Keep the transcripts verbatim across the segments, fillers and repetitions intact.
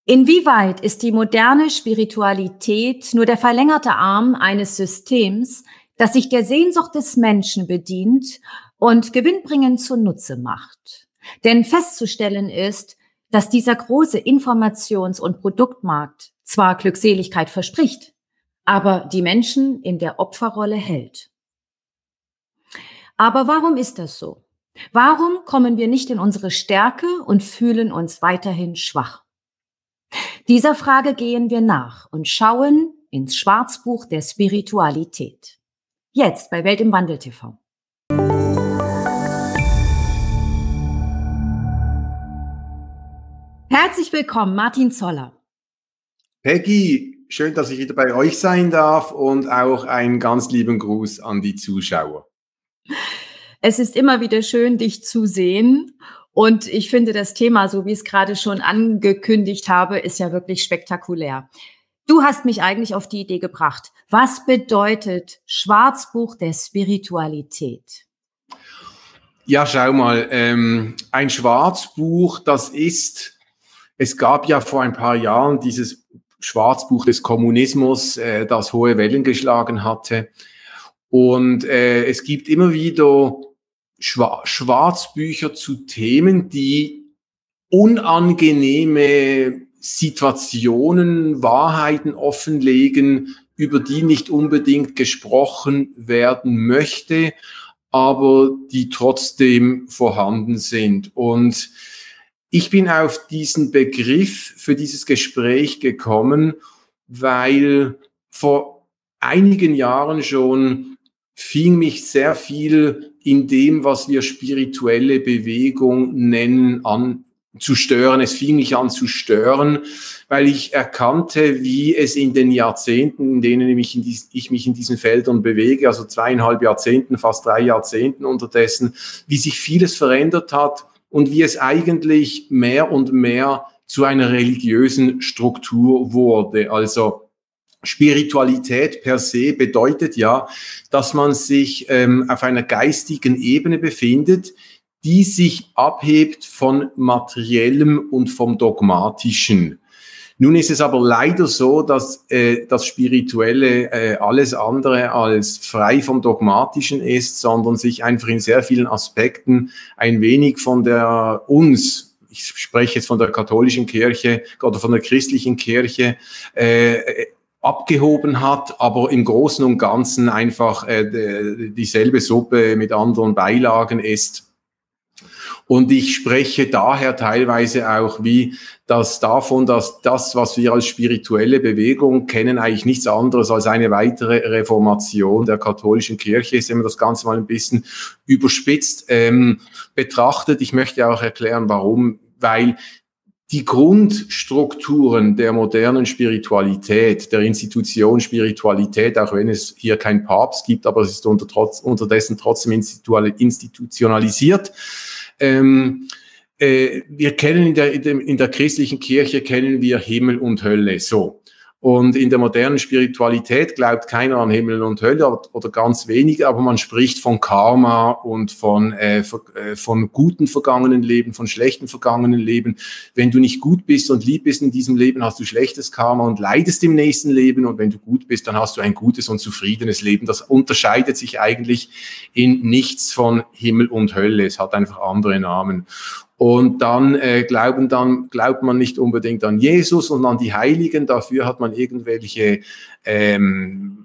Inwieweit ist die moderne Spiritualität nur der verlängerte Arm eines Systems, das sich der Sehnsucht des Menschen bedient und gewinnbringend zunutze macht? Denn festzustellen ist, dass dieser große Informations- und Produktmarkt zwar Glückseligkeit verspricht, aber die Menschen in der Opferrolle hält. Aber warum ist das so? Warum kommen wir nicht in unsere Stärke und fühlen uns weiterhin schwach? Dieser Frage gehen wir nach und schauen ins Schwarzbuch der Spiritualität. Jetzt bei Welt im Wandel T V. Herzlich willkommen, Martin Zoller. Peggy, schön, dass ich wieder bei euch sein darf und auch einen ganz lieben Gruß an die Zuschauer. Es ist immer wieder schön, dich zu sehen. Und ich finde, das Thema, so wie ich es gerade schon angekündigt habe, ist ja wirklich spektakulär. Du hast mich eigentlich auf die Idee gebracht. Was bedeutet Schwarzbuch der Spiritualität? Ja, schau mal, ähm, ein Schwarzbuch, das ist, es gab ja vor ein paar Jahren dieses Schwarzbuch des Kommunismus, äh, das hohe Wellen geschlagen hatte. Und äh, es gibt immer wieder Schwarzbücher zu Themen, die unangenehme Situationen, Wahrheiten offenlegen, über die nicht unbedingt gesprochen werden möchte, aber die trotzdem vorhanden sind. Und ich bin auf diesen Begriff für dieses Gespräch gekommen, weil vor einigen Jahren schon fing mich sehr viel in dem, was wir spirituelle Bewegung nennen, an zu stören. Es fing mich an zu stören, weil ich erkannte, wie es in den Jahrzehnten, in denen ich, mich in dies, ich mich in diesen Feldern bewege, also zweieinhalb Jahrzehnten, fast drei Jahrzehnten unterdessen, wie sich vieles verändert hat und wie es eigentlich mehr und mehr zu einer religiösen Struktur wurde. Also Spiritualität per se bedeutet ja, dass man sich ähm, auf einer geistigen Ebene befindet, die sich abhebt von Materiellem und vom Dogmatischen. Nun ist es aber leider so, dass äh, das Spirituelle äh, alles andere als frei vom Dogmatischen ist, sondern sich einfach in sehr vielen Aspekten ein wenig von der uns, ich spreche jetzt von der katholischen Kirche oder von der christlichen Kirche, äh, abgehoben hat, aber im Großen und Ganzen einfach äh, dieselbe Suppe mit anderen Beilagen ist. Und ich spreche daher teilweise auch wie das davon, dass das, was wir als spirituelle Bewegung kennen, eigentlich nichts anderes als eine weitere Reformation der katholischen Kirche ist, wenn man das Ganze mal ein bisschen überspitzt ähm, betrachtet. Ich möchte auch erklären, warum, weil die Grundstrukturen der modernen Spiritualität, der Institution Spiritualität, auch wenn es hier keinen Papst gibt, aber es ist unter trotz, unterdessen trotzdem institutionalisiert. Ähm, äh, wir kennen in der, in, der, in der christlichen Kirche kennen wir Himmel und Hölle, so. Und in der modernen Spiritualität glaubt keiner an Himmel und Hölle oder, oder ganz wenige, aber man spricht von Karma und von, äh, von guten vergangenen Leben, von schlechten vergangenen Leben. Wenn du nicht gut bist und lieb bist in diesem Leben, hast du schlechtes Karma und leidest im nächsten Leben. Und wenn du gut bist, dann hast du ein gutes und zufriedenes Leben. Das unterscheidet sich eigentlich in nichts von Himmel und Hölle. Es hat einfach andere Namen. Und dann, äh, glauben dann glaubt man nicht unbedingt an Jesus und an die Heiligen. Dafür hat man irgendwelche ähm,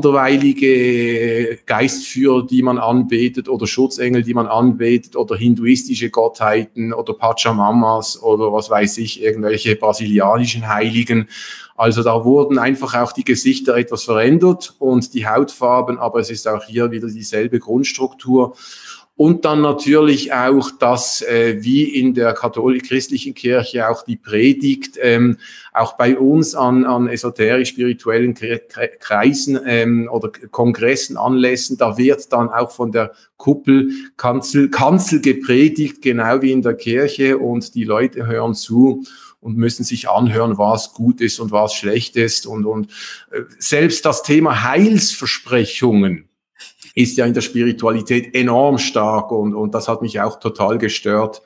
anderweilige Geistführer, die man anbetet, oder Schutzengel, die man anbetet, oder hinduistische Gottheiten oder Pachamamas oder was weiß ich, irgendwelche brasilianischen Heiligen. Also da wurden einfach auch die Gesichter etwas verändert und die Hautfarben, aber es ist auch hier wieder dieselbe Grundstruktur. Und dann natürlich auch das, äh, wie in der katholisch-christlichen Kirche auch die Predigt, ähm, auch bei uns an, an esoterisch-spirituellen Kreisen ähm, oder Kongressen, Anlässen, da wird dann auch von der Kuppelkanzel Kanzel gepredigt, genau wie in der Kirche, und die Leute hören zu und müssen sich anhören, was gut ist und was schlecht ist. Und, und äh, selbst das Thema Heilsversprechungen ist ja in der Spiritualität enorm stark, und, und das hat mich auch total gestört,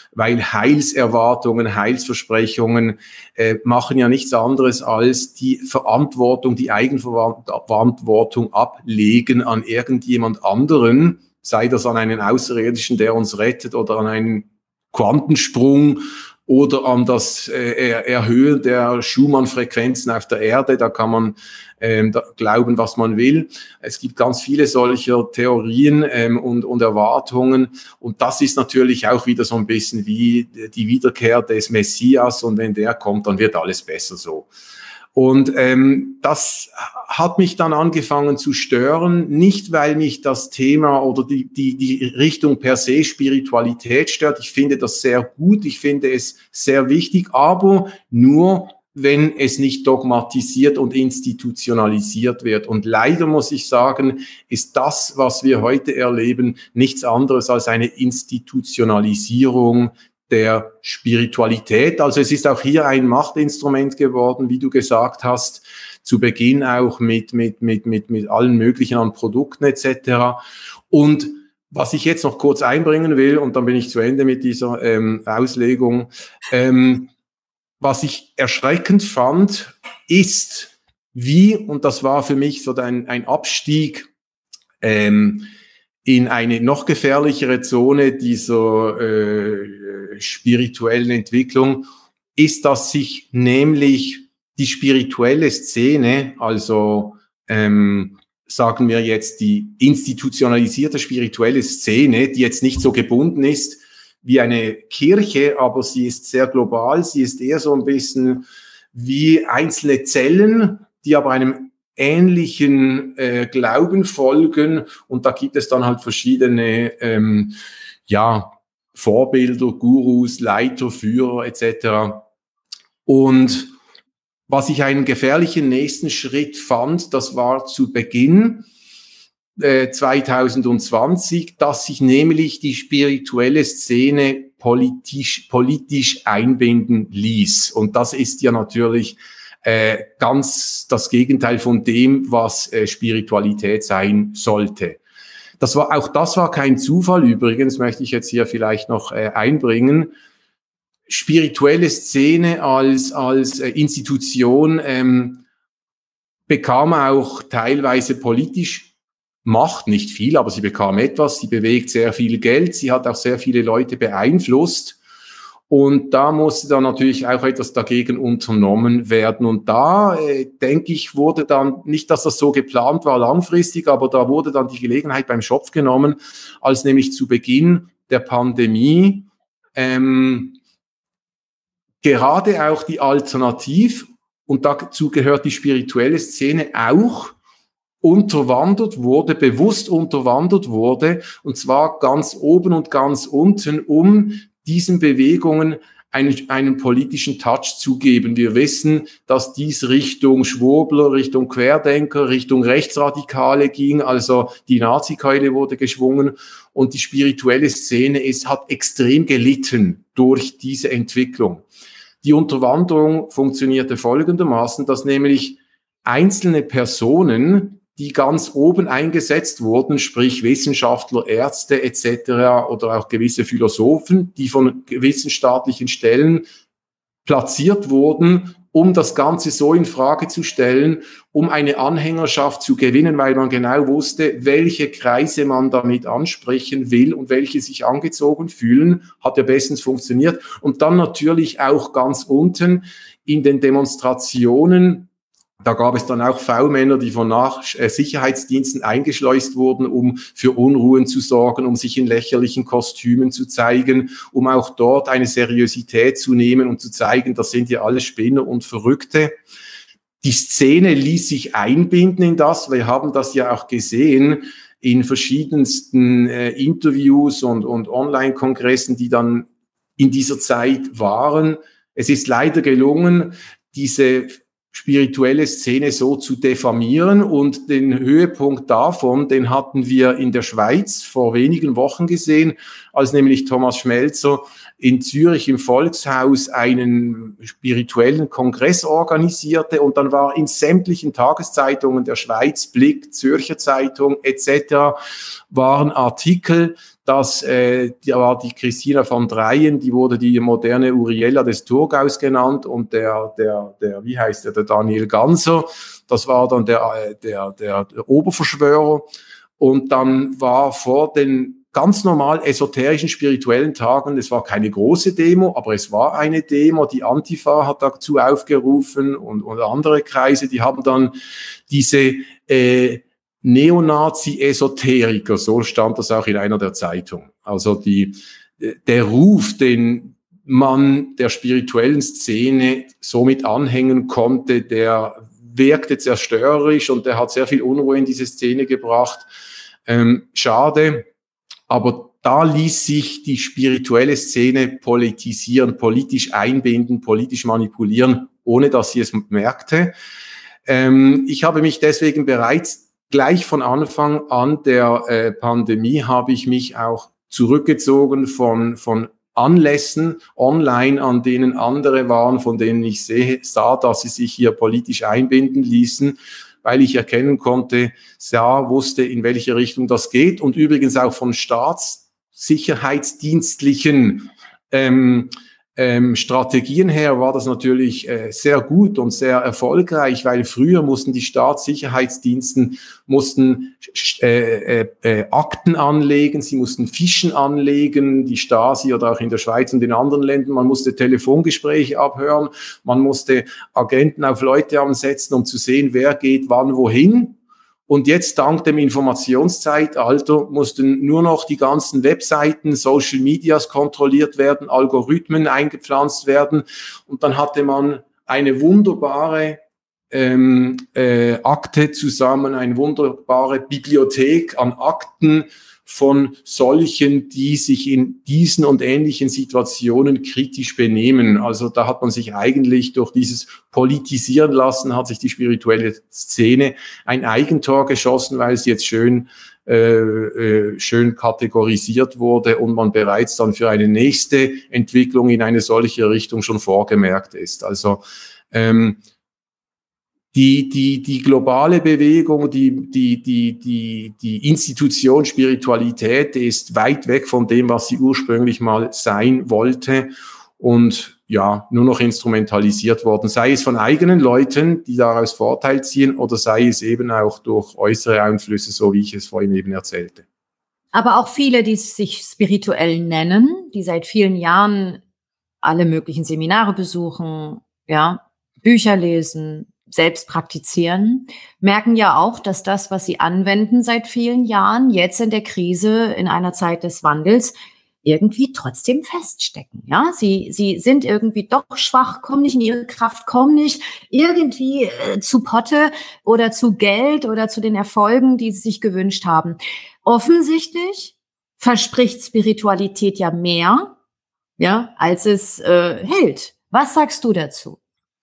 weil Heilserwartungen, Heilsversprechungen äh, machen ja nichts anderes als die Verantwortung, die Eigenverantwortung ablegen an irgendjemand anderen, sei das an einen Außerirdischen, der uns rettet, oder an einen Quantensprung oder an das äh, Erhöhen der Schumann-Frequenzen auf der Erde. Da kann man ähm, da glauben, was man will. Es gibt ganz viele solcher Theorien ähm, und, und Erwartungen. Und das ist natürlich auch wieder so ein bisschen wie die Wiederkehr des Messias. Und wenn der kommt, dann wird alles besser so. Und ähm, das hat mich dann angefangen zu stören, nicht weil mich das Thema oder die, die, die Richtung per se Spiritualität stört. Ich finde das sehr gut, ich finde es sehr wichtig, aber nur, wenn es nicht dogmatisiert und institutionalisiert wird. Und leider muss ich sagen, ist das, was wir heute erleben, nichts anderes als eine Institutionalisierung der Spiritualität. Also es ist auch hier ein Machtinstrument geworden, wie du gesagt hast, zu Beginn auch mit, mit, mit, mit, mit allen möglichen an Produkten et cetera. Und was ich jetzt noch kurz einbringen will, und dann bin ich zu Ende mit dieser ähm, Auslegung, ähm, was ich erschreckend fand, ist, wie, und das war für mich so ein, ein Abstieg, ähm, in eine noch gefährlichere Zone dieser äh, spirituellen Entwicklung, ist, dass sich nämlich die spirituelle Szene, also ähm, sagen wir jetzt die institutionalisierte spirituelle Szene, die jetzt nicht so gebunden ist wie eine Kirche, aber sie ist sehr global, sie ist eher so ein bisschen wie einzelne Zellen, die aber einem ähnlichen äh, Glauben folgen, und da gibt es dann halt verschiedene ähm, ja, Vorbilder, Gurus, Leiter, Führer et cetera. Und was ich einen gefährlichen nächsten Schritt fand, das war zu Beginn äh, zwanzig zwanzig, dass sich nämlich die spirituelle Szene politisch, politisch einbinden ließ. Und das ist ja natürlich Äh, ganz das Gegenteil von dem, was äh, Spiritualität sein sollte. Das war, auch das war kein Zufall übrigens, möchte ich jetzt hier vielleicht noch äh, einbringen. Spirituelle Szene als, als äh, Institution ähm, bekam auch teilweise politisch Macht, nicht viel, aber sie bekam etwas, sie bewegt sehr viel Geld, sie hat auch sehr viele Leute beeinflusst. Und da musste dann natürlich auch etwas dagegen unternommen werden. Und da, äh, denke ich, wurde dann, nicht, dass das so geplant war langfristig, aber da wurde dann die Gelegenheit beim Schopf genommen, als nämlich zu Beginn der Pandemie ähm, gerade auch die Alternativ, und dazu gehört die spirituelle Szene auch, unterwandert wurde, bewusst unterwandert wurde, und zwar ganz oben und ganz unten, um diesen Bewegungen einen, einen politischen Touch zu geben. Wir wissen, dass dies Richtung Schwurbler, Richtung Querdenker, Richtung Rechtsradikale ging, also die Nazikeule wurde geschwungen, und die spirituelle Szene ist, hat extrem gelitten durch diese Entwicklung. Die Unterwanderung funktionierte folgendermaßen, dass nämlich einzelne Personen, die ganz oben eingesetzt wurden, sprich Wissenschaftler, Ärzte et cetera oder auch gewisse Philosophen, die von gewissen staatlichen Stellen platziert wurden, um das Ganze so in Frage zu stellen, um eine Anhängerschaft zu gewinnen, weil man genau wusste, welche Kreise man damit ansprechen will und welche sich angezogen fühlen, hat ja bestens funktioniert. Und dann natürlich auch ganz unten in den Demonstrationen. Da gab es dann auch V-Männer, die von Nach- äh, Sicherheitsdiensten eingeschleust wurden, um für Unruhen zu sorgen, um sich in lächerlichen Kostümen zu zeigen, um auch dort eine Seriosität zu nehmen und zu zeigen, das sind ja alle Spinner und Verrückte. Die Szene ließ sich einbinden in das. Wir haben das ja auch gesehen in verschiedensten äh, Interviews und, und Online-Kongressen, die dann in dieser Zeit waren. Es ist leider gelungen, diese spirituelle Szene so zu diffamieren, und den Höhepunkt davon, den hatten wir in der Schweiz vor wenigen Wochen gesehen, als nämlich Thomas Schmelzer in Zürich im Volkshaus einen spirituellen Kongress organisierte, und dann war in sämtlichen Tageszeitungen der Schweiz, Blick, Zürcher Zeitung et cetera waren Artikel, dass äh, da war die Christina von Dreien, die wurde die moderne Uriella des Thurgaus genannt, und der der der wie heißt der der Daniel Ganser, das war dann der der der, der Oberverschwörer. Und dann war vor den ganz normal esoterischen, spirituellen Tagen, es war keine große Demo, aber es war eine Demo, die Antifa hat dazu aufgerufen, und, und andere Kreise, die haben dann diese äh, Neonazi-Esoteriker, so stand das auch in einer der Zeitungen. Also die, der Ruf, den man der spirituellen Szene somit anhängen konnte, der wirkte zerstörerisch, und der hat sehr viel Unruhe in diese Szene gebracht. Ähm, schade. Aber da ließ sich die spirituelle Szene politisieren, politisch einbinden, politisch manipulieren, ohne dass sie es merkte. Ähm, ich habe mich deswegen bereits gleich von Anfang an der äh, Pandemie habe ich mich auch zurückgezogen von, von Anlässen online, an denen andere waren, von denen ich sehe, sah, dass sie sich hier politisch einbinden ließen, weil ich erkennen konnte, ja, wusste, in welche Richtung das geht, und übrigens auch von staatssicherheitsdienstlichen ähm, ähm, Strategien her war das natürlich äh, sehr gut und sehr erfolgreich, weil früher mussten die Staatssicherheitsdiensten mussten äh, äh, äh, Akten anlegen, sie mussten Fischen anlegen, die Stasi oder auch in der Schweiz und in anderen Ländern, man musste Telefongespräche abhören, man musste Agenten auf Leute ansetzen, um zu sehen, wer geht wann wohin. Und jetzt, dank dem Informationszeitalter, mussten nur noch die ganzen Webseiten, Social Medias kontrolliert werden, Algorithmen eingepflanzt werden. Und dann hatte man eine wunderbare ähm, äh, Akte zusammen, eine wunderbare Bibliothek an Akten von solchen, die sich in diesen und ähnlichen Situationen kritisch benehmen. Also da hat man sich eigentlich durch dieses Politisieren lassen, hat sich die spirituelle Szene ein Eigentor geschossen, weil es jetzt schön äh, äh, schön kategorisiert wurde und man bereits dann für eine nächste Entwicklung in eine solche Richtung schon vorgemerkt ist. Also ähm, Die, die, die globale Bewegung, die, die, die, die, die Institution Spiritualität ist weit weg von dem, was sie ursprünglich mal sein wollte und ja, nur noch instrumentalisiert worden, sei es von eigenen Leuten, die daraus Vorteil ziehen, oder sei es eben auch durch äußere Einflüsse, so wie ich es vorhin eben erzählte. Aber auch viele, die sich spirituell nennen, die seit vielen Jahren alle möglichen Seminare besuchen, ja, Bücher lesen, selbst praktizieren, merken ja auch, dass das, was sie anwenden seit vielen Jahren, jetzt in der Krise, in einer Zeit des Wandels, irgendwie trotzdem feststecken. Ja, sie, sie sind irgendwie doch schwach, kommen nicht in ihre Kraft, kommen nicht irgendwie äh, zu Potte oder zu Geld oder zu den Erfolgen, die sie sich gewünscht haben. Offensichtlich verspricht Spiritualität ja mehr, ja, als es äh, hält. Was sagst du dazu?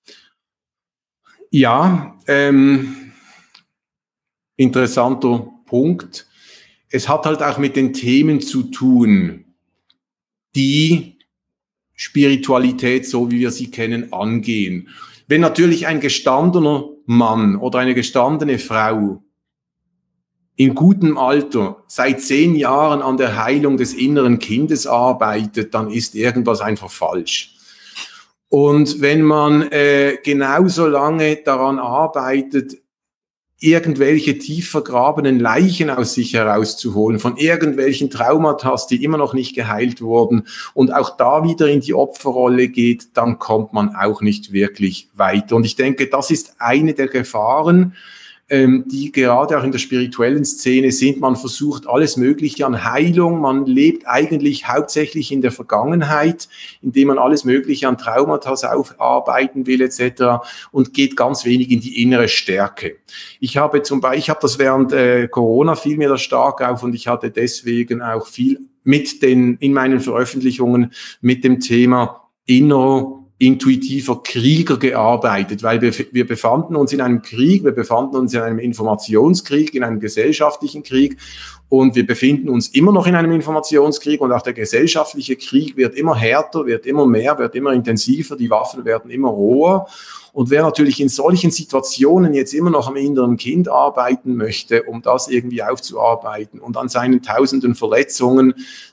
Ja, ähm, interessanter Punkt. Es hat halt auch mit den Themen zu tun, die Spiritualität, so wie wir sie kennen, angehen. Wenn natürlich ein gestandener Mann oder eine gestandene Frau in gutem Alter seit zehn Jahren an der Heilung des inneren Kindes arbeitet, dann ist irgendwas einfach falsch. Und wenn man äh, genauso lange daran arbeitet, irgendwelche tief vergrabenen Leichen aus sich herauszuholen, von irgendwelchen Traumata, die immer noch nicht geheilt wurden, und auch da wieder in die Opferrolle geht, dann kommt man auch nicht wirklich weiter. Und ich denke, das ist eine der Gefahren, ähm, die gerade auch in der spirituellen Szene sind. Man versucht alles Mögliche an Heilung, man lebt eigentlich hauptsächlich in der Vergangenheit, indem man alles Mögliche an Traumata aufarbeiten will et cetera und geht ganz wenig in die innere Stärke. Ich habe zum Beispiel, ich habe das während äh, Corona fiel mir das stark auf, und ich hatte deswegen auch viel mit den in meinen Veröffentlichungen mit dem Thema innerer intuitiver Krieger gearbeitet, weil wir, wir befanden uns in einem Krieg, wir befanden uns in einem Informationskrieg, in einem gesellschaftlichen Krieg und wir befinden uns immer noch in einem Informationskrieg und auch der gesellschaftliche Krieg wird immer härter, wird immer mehr, wird immer intensiver, die Waffen werden immer roher. Und wer natürlich in solchen Situationen jetzt immer noch am inneren Kind arbeiten möchte, um das irgendwie aufzuarbeiten und an seinen tausenden Verletzungen,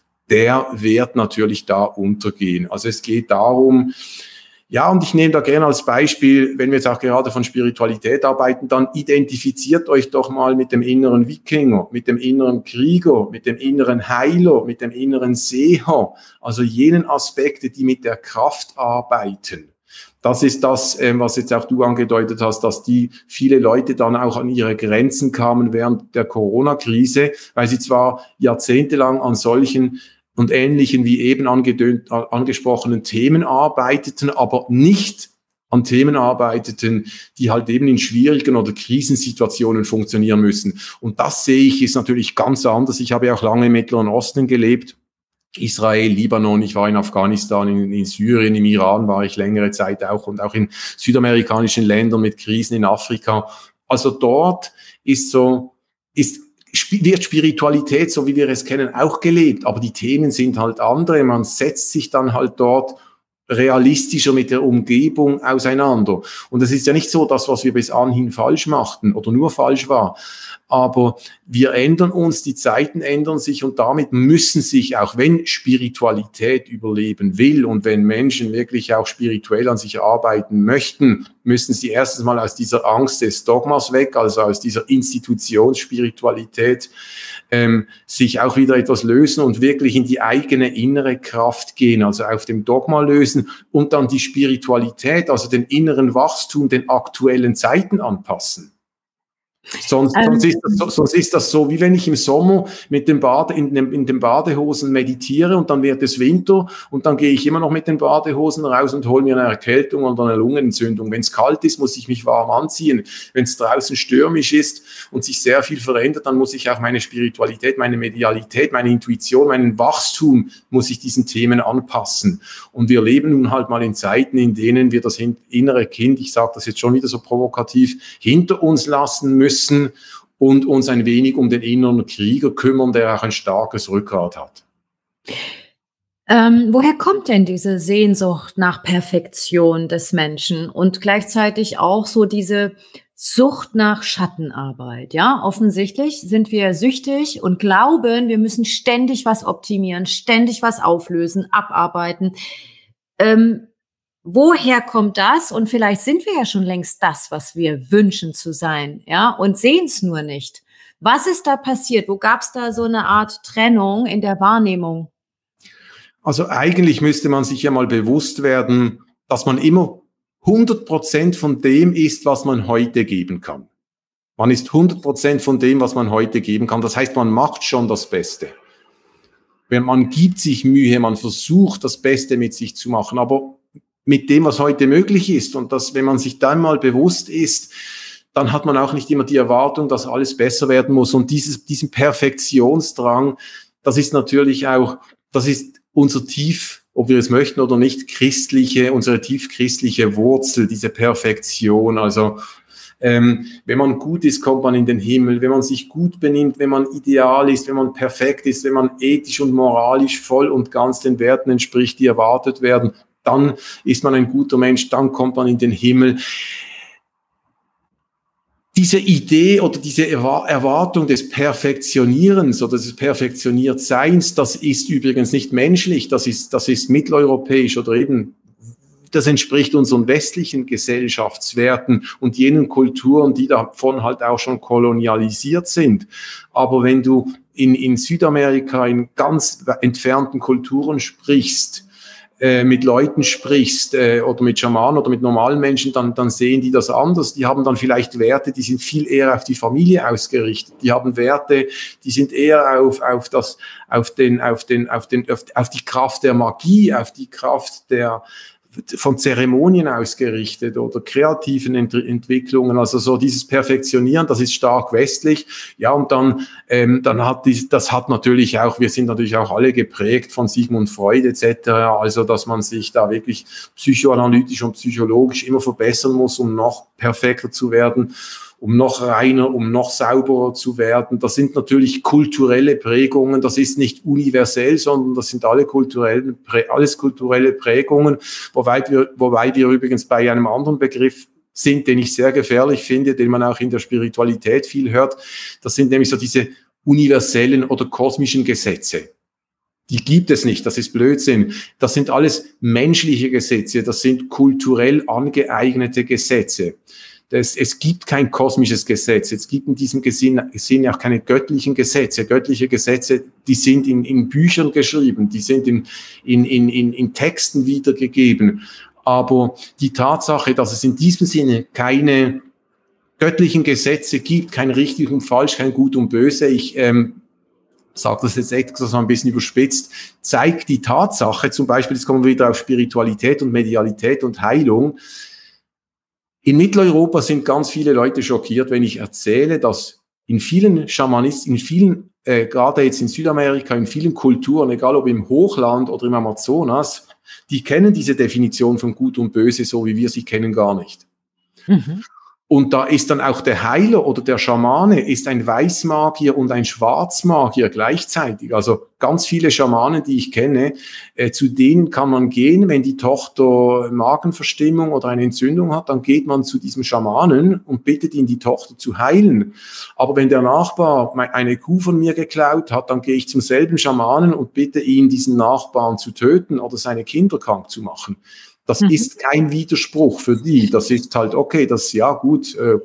der wird natürlich da untergehen. Also es geht darum, ja, und ich nehme da gerne als Beispiel, wenn wir jetzt auch gerade von Spiritualität arbeiten, dann identifiziert euch doch mal mit dem inneren Wikinger, mit dem inneren Krieger, mit dem inneren Heiler, mit dem inneren Seher, also jenen Aspekte, die mit der Kraft arbeiten. Das ist das, was jetzt auch du angedeutet hast, dass die viele Leute dann auch an ihre Grenzen kamen während der Corona-Krise, weil sie zwar jahrzehntelang an solchen und ähnlichen wie eben angedönt, angesprochenen Themen arbeiteten, aber nicht an Themen arbeiteten, die halt eben in schwierigen oder Krisensituationen funktionieren müssen. Und das sehe ich, ist natürlich ganz anders. Ich habe ja auch lange im Mittleren Osten gelebt. Israel, Libanon, ich war in Afghanistan, in, in Syrien, im Iran war ich längere Zeit auch und auch in südamerikanischen Ländern mit Krisen in Afrika. Also dort ist so, ist wird Spiritualität, so wie wir es kennen, auch gelebt, aber die Themen sind halt andere. Man setzt sich dann halt dort realistischer mit der Umgebung auseinander. Und es ist ja nicht so, dass was wir bis anhin falsch machten oder nur falsch war, aber wir ändern uns, die Zeiten ändern sich und damit müssen sich, auch wenn Spiritualität überleben will und wenn Menschen wirklich auch spirituell an sich arbeiten möchten, müssen sie erstens mal aus dieser Angst des Dogmas weg, also aus dieser Institutionsspiritualität, ähm, sich auch wieder etwas lösen und wirklich in die eigene innere Kraft gehen, also auf dem Dogma lösen und dann die Spiritualität, also den inneren Wachstum, den aktuellen Zeiten anpassen. Sonst, ähm, sonst, ist das so, sonst ist das so, wie wenn ich im Sommer mit dem Bade, in, dem, in den Badehosen meditiere und dann wird es Winter und dann gehe ich immer noch mit den Badehosen raus und hole mir eine Erkältung oder eine Lungenentzündung. Wenn es kalt ist, muss ich mich warm anziehen. Wenn es draußen stürmisch ist und sich sehr viel verändert, dann muss ich auch meine Spiritualität, meine Medialität, meine Intuition, meinen Wachstum, muss ich diesen Themen anpassen. Und wir leben nun halt mal in Zeiten, in denen wir das innere Kind, ich sage das jetzt schon wieder so provokativ, hinter uns lassen müssen und uns ein wenig um den inneren Krieger kümmern, der auch ein starkes Rückgrat hat. Ähm, woher kommt denn diese Sehnsucht nach Perfektion des Menschen und gleichzeitig auch so diese Sucht nach Schattenarbeit? Ja, offensichtlich sind wir süchtig und glauben, wir müssen ständig was optimieren, ständig was auflösen, abarbeiten. Ähm, Woher kommt das? Und vielleicht sind wir ja schon längst das, was wir wünschen zu sein, ja, und sehen es nur nicht. Was ist da passiert? Wo gab es da so eine Art Trennung in der Wahrnehmung? Also eigentlich müsste man sich ja mal bewusst werden, dass man immer hundert Prozent von dem ist, was man heute geben kann. Man ist hundert Prozent von dem, was man heute geben kann. Das heißt, man macht schon das Beste. Wenn man gibt sich Mühe, man versucht, das Beste mit sich zu machen, aber mit dem, was heute möglich ist. Und dass, wenn man sich dann mal bewusst ist, dann hat man auch nicht immer die Erwartung, dass alles besser werden muss. Und dieses, diesen Perfektionsdrang, das ist natürlich auch, das ist unser tief, ob wir es möchten oder nicht, christliche, unsere tiefchristliche Wurzel, diese Perfektion. Also, ähm, wenn man gut ist, kommt man in den Himmel. Wenn man sich gut benimmt, wenn man ideal ist, wenn man perfekt ist, wenn man ethisch und moralisch voll und ganz den Werten entspricht, die erwartet werden, dann ist man ein guter Mensch, dann kommt man in den Himmel. Diese Idee oder diese Erwartung des Perfektionierens oder des Perfektioniertseins, das ist übrigens nicht menschlich, das ist, das ist mitteleuropäisch oder eben, das entspricht unseren westlichen Gesellschaftswerten und jenen Kulturen, die davon halt auch schon kolonialisiert sind. Aber wenn du in, in Südamerika in ganz entfernten Kulturen sprichst, mit Leuten sprichst äh, oder mit Schamanen oder mit normalen Menschen, dann, dann sehen die das anders. Die haben dann vielleicht Werte, die sind viel eher auf die Familie ausgerichtet. Die haben Werte, die sind eher auf, auf, das, auf, den, auf, den, auf, den, auf, auf die Kraft der Magie, auf die Kraft der von Zeremonien ausgerichtet oder kreativen Ent Entwicklungen, also so dieses Perfektionieren, das ist stark westlich. Ja, und dann, ähm, dann hat die, das hat natürlich auch, wir sind natürlich auch alle geprägt von Sigmund Freud et cetera, also dass man sich da wirklich psychoanalytisch und psychologisch immer verbessern muss, um noch perfekter zu werden, um noch reiner, um noch sauberer zu werden. Das sind natürlich kulturelle Prägungen, das ist nicht universell, sondern das sind alle kulturellen, alles kulturelle Prägungen, wobei wir, wobei wir übrigens bei einem anderen Begriff sind, den ich sehr gefährlich finde, den man auch in der Spiritualität viel hört. Das sind nämlich so diese universellen oder kosmischen Gesetze. Die gibt es nicht, das ist Blödsinn. Das sind alles menschliche Gesetze, das sind kulturell angeeignete Gesetze. Das, es gibt kein kosmisches Gesetz, es gibt in diesem Sinne auch keine göttlichen Gesetze. Göttliche Gesetze, die sind in, in Büchern geschrieben, die sind in, in, in, in Texten wiedergegeben. Aber die Tatsache, dass es in diesem Sinne keine göttlichen Gesetze gibt, kein richtig und falsch, kein gut und böse, ich ähm, sage das jetzt etwas ein bisschen überspitzt, zeigt die Tatsache, zum Beispiel, jetzt kommen wir wieder auf Spiritualität und Medialität und Heilung. In Mitteleuropa sind ganz viele Leute schockiert, wenn ich erzähle, dass in vielen Schamanisten, in vielen, äh, gerade jetzt in Südamerika, in vielen Kulturen, egal ob im Hochland oder im Amazonas, die kennen diese Definition von Gut und Böse, so wie wir sie kennen, gar nicht. Mhm. Und da ist dann auch der Heiler oder der Schamane ist ein Weißmagier und ein Schwarzmagier gleichzeitig. Also ganz viele Schamanen, die ich kenne, äh, zu denen kann man gehen, wenn die Tochter Magenverstimmung oder eine Entzündung hat, dann geht man zu diesem Schamanen und bittet ihn, die Tochter zu heilen. Aber wenn der Nachbar eine Kuh von mir geklaut hat, dann gehe ich zum selben Schamanen und bitte ihn, diesen Nachbarn zu töten oder seine Kinder krank zu machen. Das mhm. ist kein Widerspruch für die. Das ist halt, okay, das, ja gut, äh,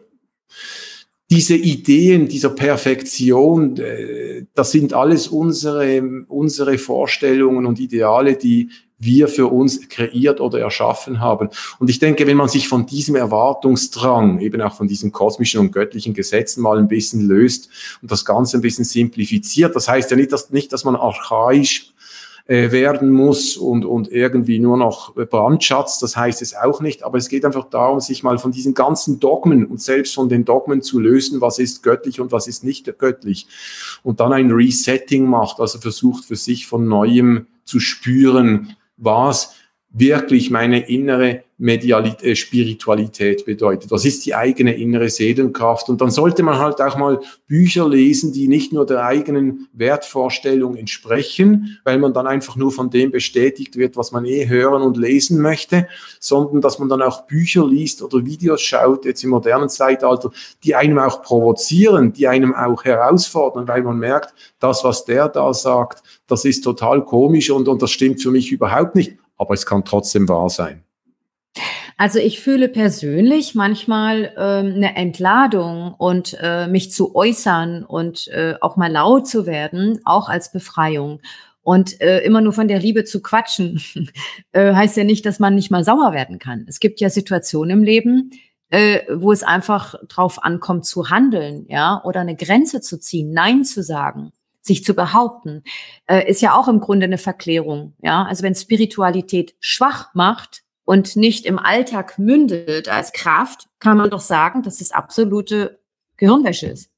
diese Ideen dieser Perfektion, äh, das sind alles unsere, unsere Vorstellungen und Ideale, die wir für uns kreiert oder erschaffen haben. Und ich denke, wenn man sich von diesem Erwartungsdrang, eben auch von diesen kosmischen und göttlichen Gesetzen mal ein bisschen löst und das Ganze ein bisschen simplifiziert, das heißt ja nicht, dass, nicht, dass man archaisch werden muss und, und irgendwie nur noch Brandschatz, das heißt es auch nicht, aber es geht einfach darum, sich mal von diesen ganzen Dogmen und selbst von den Dogmen zu lösen, was ist göttlich und was ist nicht göttlich, und dann ein Resetting macht, also versucht für sich von Neuem zu spüren, was wirklich meine innere Medialität, äh, Spiritualität bedeutet. Was ist die eigene innere Seelenkraft? Und dann sollte man halt auch mal Bücher lesen, die nicht nur der eigenen Wertvorstellung entsprechen, weil man dann einfach nur von dem bestätigt wird, was man eh hören und lesen möchte, sondern dass man dann auch Bücher liest oder Videos schaut, jetzt im modernen Zeitalter, die einem auch provozieren, die einem auch herausfordern, weil man merkt, das, was der da sagt, das ist total komisch und, und das stimmt für mich überhaupt nicht. Aber es kann trotzdem wahr sein. Also ich fühle persönlich manchmal ähm, eine Entladung und äh, mich zu äußern und äh, auch mal laut zu werden, auch als Befreiung. Und äh, immer nur von der Liebe zu quatschen, äh, heißt ja nicht, dass man nicht mal sauer werden kann. Es gibt ja Situationen im Leben, äh, wo es einfach drauf ankommt zu handeln, ja, oder eine Grenze zu ziehen, Nein zu sagen. Sich zu behaupten, äh, ist ja auch im Grunde eine Verklärung. Ja, also wenn Spiritualität schwach macht und nicht im Alltag mündet als Kraft, kann man doch sagen, dass es absolute Gehirnwäsche ist.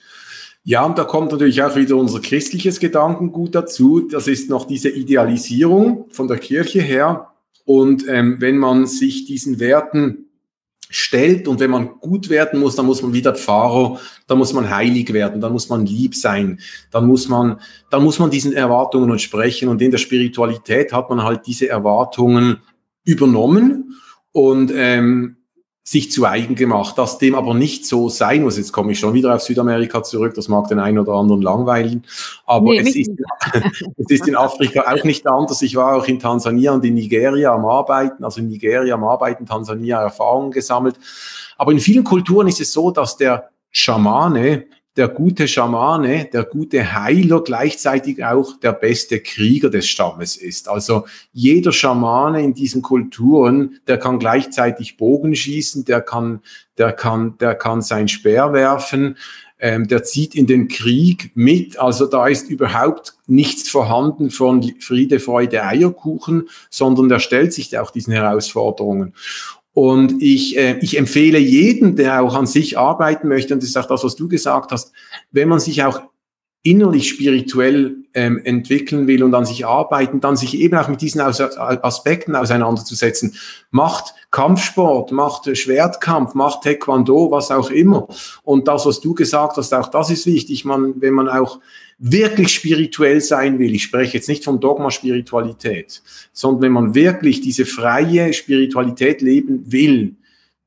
Ja, und da kommt natürlich auch wieder unser christliches Gedankengut dazu. Das ist noch diese Idealisierung von der Kirche her. Und ähm, wenn man sich diesen Werten stellt und wenn man gut werden muss, dann muss man wie der Pharao, dann muss man heilig werden, dann muss man lieb sein, dann muss man, dann muss man diesen Erwartungen entsprechen, und in der Spiritualität hat man halt diese Erwartungen übernommen und ähm, sich zu eigen gemacht, dass dem aber nicht so sein muss. Jetzt komme ich schon wieder auf Südamerika zurück, das mag den einen oder anderen langweilen, aber nee, es, ist, es ist in Afrika auch nicht anders. Ich war auch in Tansania und in Nigeria am Arbeiten, also in Nigeria am Arbeiten, Tansania Erfahrungen gesammelt. Aber in vielen Kulturen ist es so, dass der Schamane der gute Schamane, der gute Heiler gleichzeitig auch der beste Krieger des Stammes ist. Also jeder Schamane in diesen Kulturen, der kann gleichzeitig Bogen schießen, der kann, der kann, der kann sein Speer werfen, ähm, der zieht in den Krieg mit. Also da ist überhaupt nichts vorhanden von Friede, Freude, Eierkuchen, sondern der stellt sich auch diesen Herausforderungen. Und ich, äh, ich empfehle jedem, der auch an sich arbeiten möchte, und das ist auch das, was du gesagt hast, wenn man sich auch innerlich spirituell ähm, entwickeln will und an sich arbeiten, dann sich eben auch mit diesen Aus Aspekten auseinanderzusetzen. Macht Kampfsport, macht Schwertkampf, macht Taekwondo, was auch immer. Und das, was du gesagt hast, auch das ist wichtig. Man, wenn man auch wirklich spirituell sein will, ich spreche jetzt nicht vom Dogma Spiritualität, sondern wenn man wirklich diese freie Spiritualität leben will,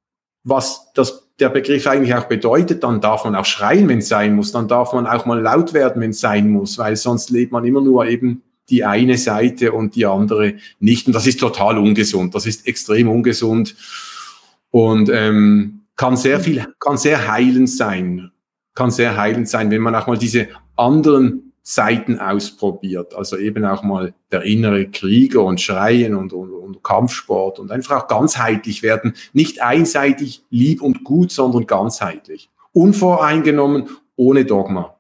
was das der Begriff eigentlich auch bedeutet, dann darf man auch schreien, wenn es sein muss, dann darf man auch mal laut werden, wenn es sein muss, weil sonst lebt man immer nur eben die eine Seite und die andere nicht. Und das ist total ungesund, das ist extrem ungesund und ähm, kann sehr viel, kann sehr heilend sein, kann sehr heilend sein, wenn man auch mal diese anderen Seiten ausprobiert, also eben auch mal der innere Krieger und Schreien und, und, und Kampfsport und einfach auch ganzheitlich werden, nicht einseitig lieb und gut, sondern ganzheitlich, unvoreingenommen, ohne Dogma.